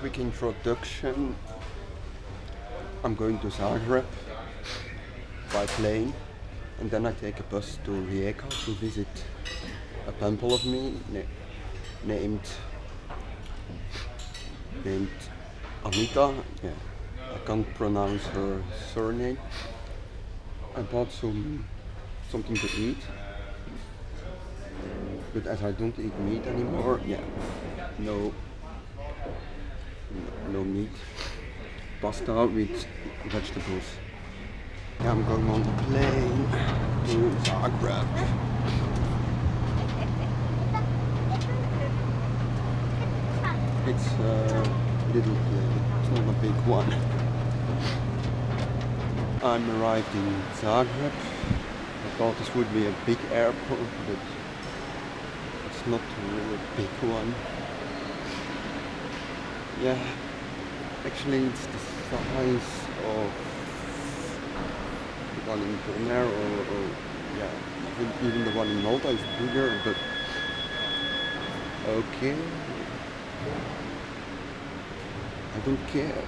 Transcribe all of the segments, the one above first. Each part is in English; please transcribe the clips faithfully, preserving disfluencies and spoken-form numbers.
quick introduction. I'm going to Zagreb by plane, and then I take a bus to Rijeka to visit a penpal of me na named named Anita. Yeah, I can't pronounce her surname. I bought some something to eat, but as I don't eat meat anymore, yeah, no, no, no meat. Pasta with vegetables. Yeah, I'm going on the plane to Zagreb. It's a little plane, it's not a big one. I'm arrived in Zagreb. I thought this would be a big airport, but it's not really a big one. Yeah, actually it's the size of the one in Croatia, or, or yeah, even, even the one in Malta is bigger, but okay. I don't care.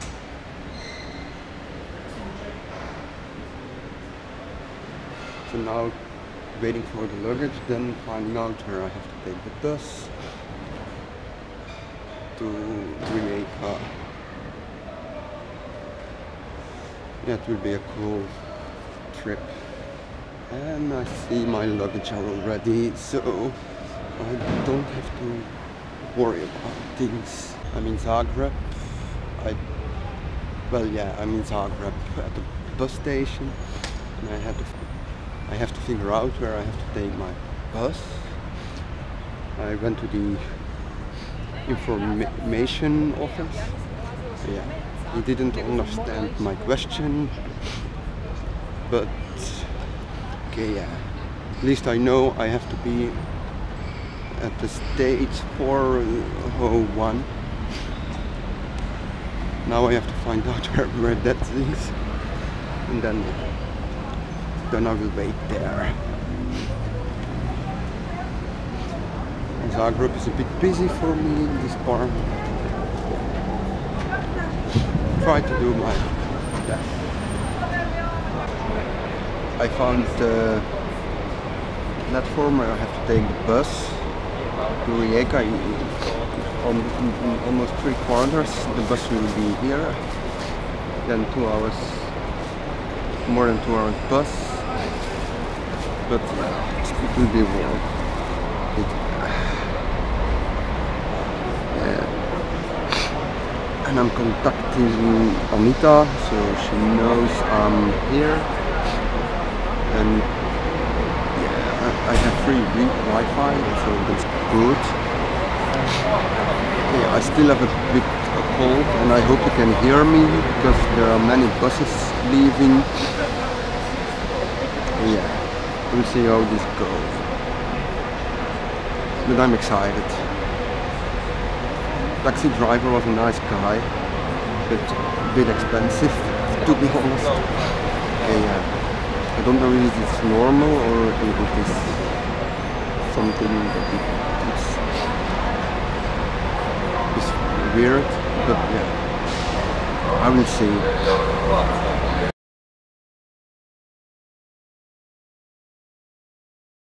So now waiting for the luggage, then finding out where I have to take the bus to Rijeka. Yeah, it will be a cool trip. And I see my luggage are already, so I don't have to worry about things. I'm in Zagreb. I, well, yeah, I'm in Zagreb at the bus station, and I have to, I have to figure out where I have to take my bus. I went to the information office. Yeah, he didn't understand my question, but okay, yeah. At least I know I have to be at the stage four oh one. Now I have to find out where, where that is, and then then I will wait there. Zagreb is a bit busy for me in this part. Try to do my best. I found the platform where I have to take the bus to Rijeka. On, in almost three quarters the bus will be here. Then two hours, more than two hours bus, but it will be worth it. Yeah. And I'm contacting Anita, so she knows I'm here. And yeah, I have free Wi-Fi, so that's good. Yeah, I still have a bit of cold, and I hope you can hear me because there are many buses leaving. Yeah, we'll see how this goes. But I'm excited. Taxi driver was a nice guy, but a bit expensive, to be honest. Okay, yeah. I don't know if it's normal or if it is something that it is weird, but yeah, I will see.